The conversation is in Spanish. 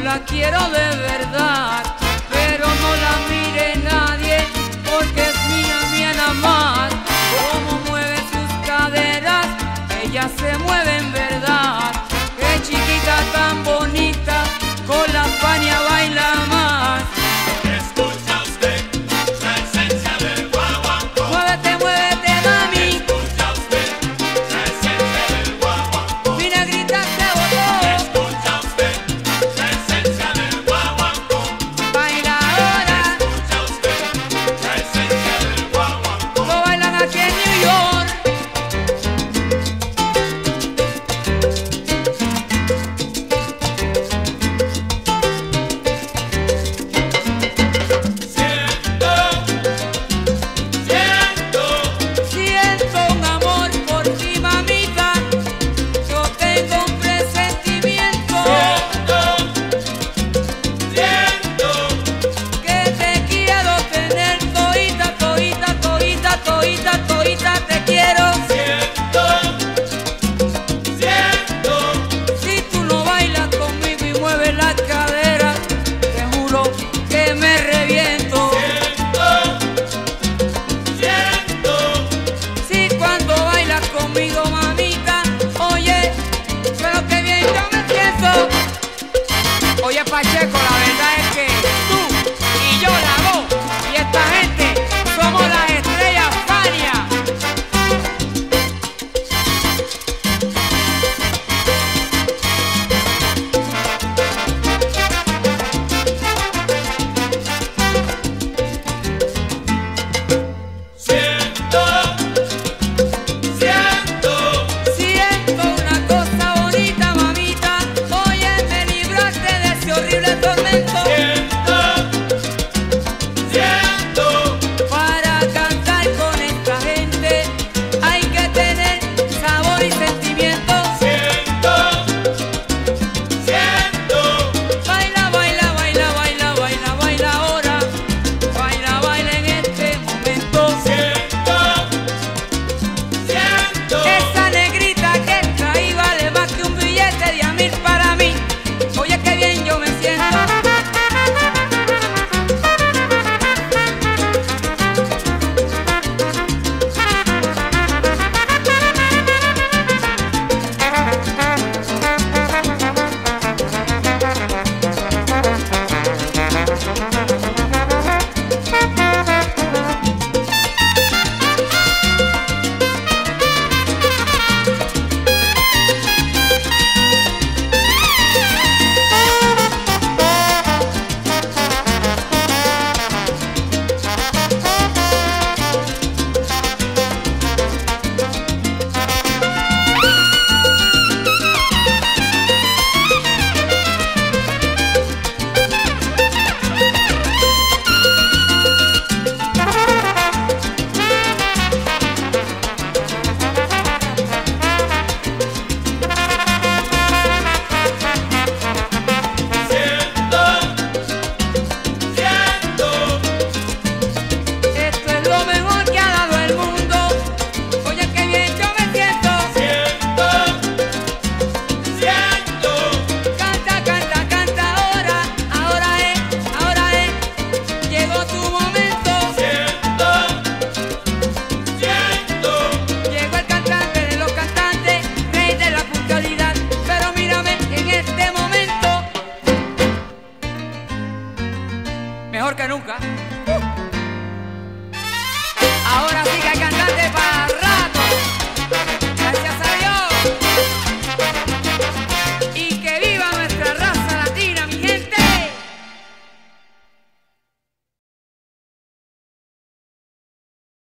la quiero de verdad, pero no la mire nadie porque es mía, mía nada más. Como mueve sus caderas, ella se mueve en verdad. Qué chiquita tan bonita, con la Fania baila más. Escucha usted la esencia del guaguancó. Muévete, muévete, mami. Escucha usted la esencia del guaguancó. Mi negrita se botó. Escucha usted la esencia del guaguancó. Baila ahora. Escucha usted la esencia del guaguancó. Lo bailan aquí en New York. Siento un amor por ti, mamita. Yo tengo un presentimiento que te quiero tener todita, todita, todita, todita, todita, te quiero. Si tú no bailas conmigo y mueves la cadera, te juro que me reviento. Si cuando bailas conmigo, mamita, oye, pero que bien yo me siento. Oye, Pacheco, la verdad es que tú y yo, la voz, y esta gente somos las estrellas Fania. Siento una cosa bonita, mamita. Oye, me libraste de ese horrible tormento. Para cantar con esta gente hay que tener sabor y sentimiento. Baila, baila, baila, baila, baila, baila ahora. Baila, baila en este momento. Esa negrita que traí vale más que un billete de $1,000 para mí. Oye, qué bien yo me siento. Esto es lo mejor que ha dado el mundo. Oye, qué bien yo me siento. Canta, canta, canta ahora. Ahora es. Llegó tu momento. Llegó el cantante de los cantantes, rey de la puntualidad. Pero mírame en este momento. Mejor que nunca.